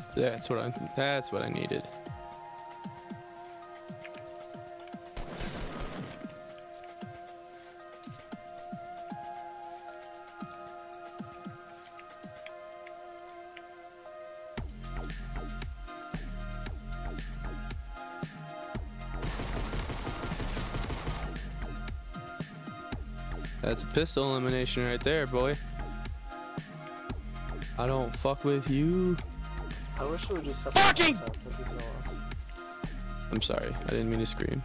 That's what I needed. That's a pistol elimination right there, boy. I don't fuck with you. I wish it would just have Fucking! That'd be so awesome. I'm sorry, I didn't mean to scream.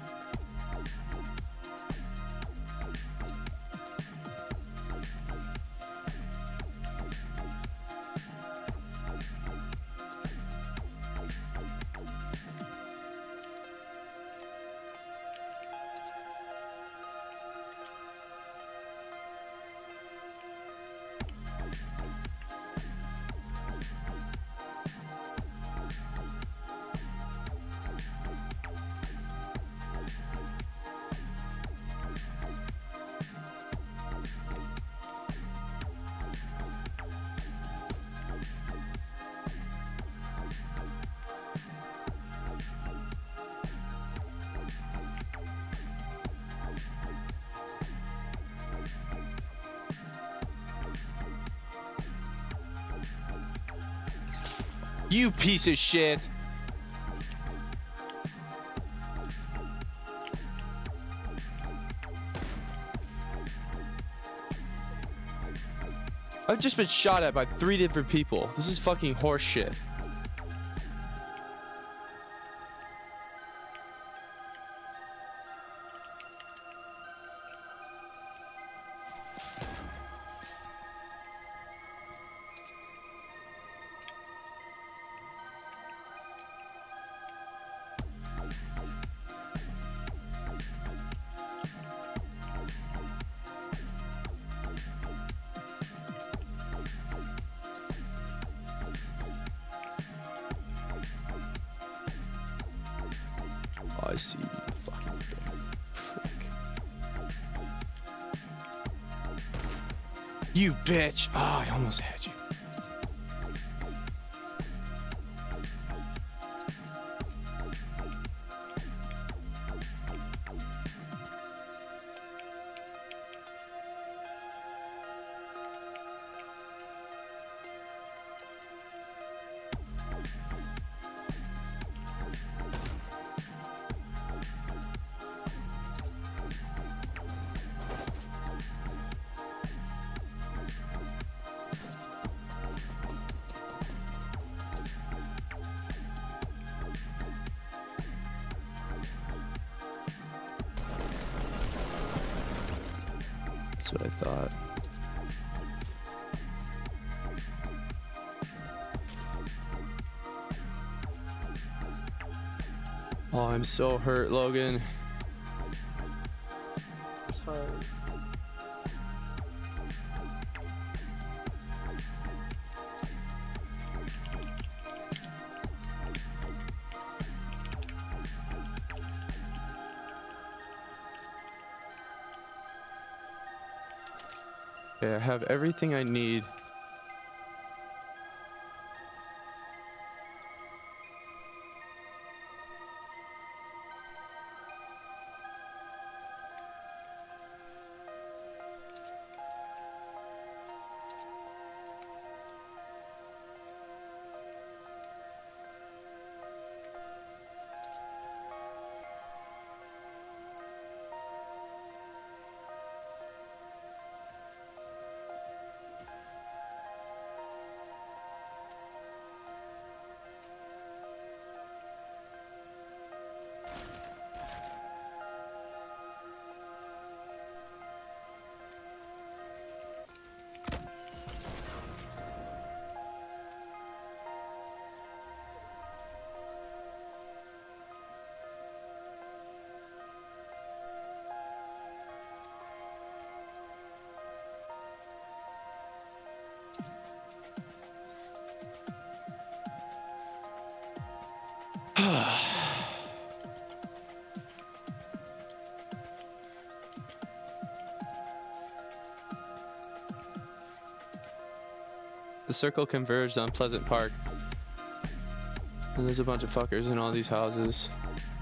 You piece of shit! I've just been shot at by 3 different people. This is fucking horse shit. I see you, fucking prick. You bitch! Ah, I almost had you. That's what I thought. Oh, I'm so hurt, Logan. It's fine. Okay, I have everything I need. The circle converged on Pleasant Park. And there's a bunch of fuckers in all these houses.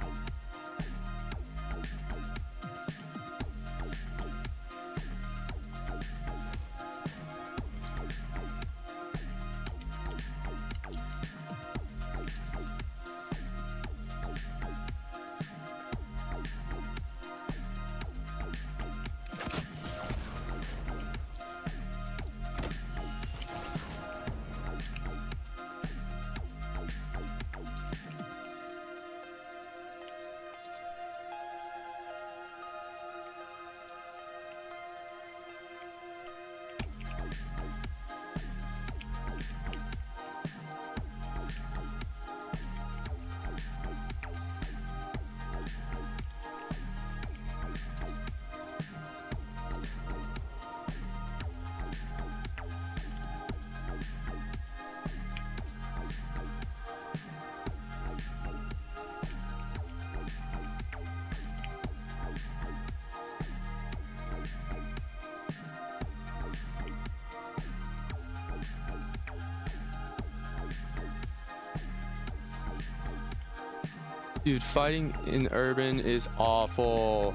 Dude, fighting in urban is awful.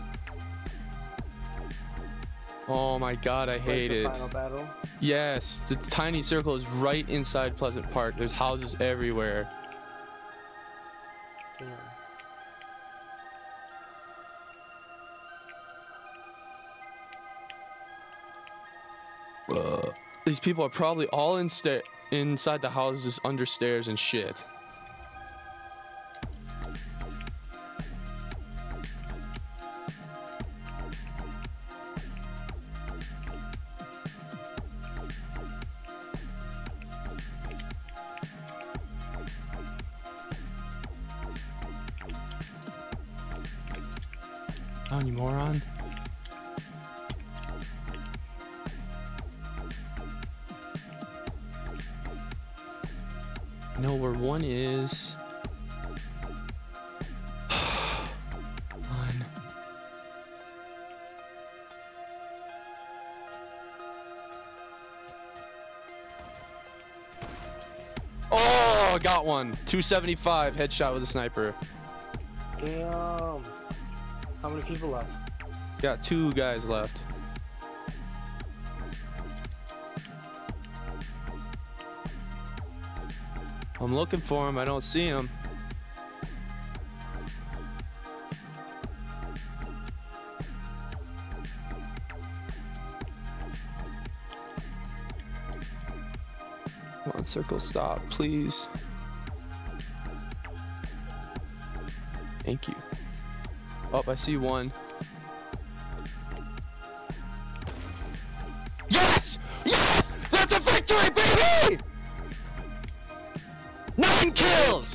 Oh my god, I hate the it. final battle. Yes, the tiny circle is right inside Pleasant Park. There's houses everywhere. Yeah. These people are probably all inside the houses under stairs and shit. Oh, you moron. I know where one is. Come on. Oh, got one. 275 headshot with a sniper. Damn. How many people left? Got 2 guys left. I'm looking for him. I don't see him. Come on, circle, stop, please. Thank you. Oh, I see one. Yes! Yes! That's a victory, baby! 9 kills!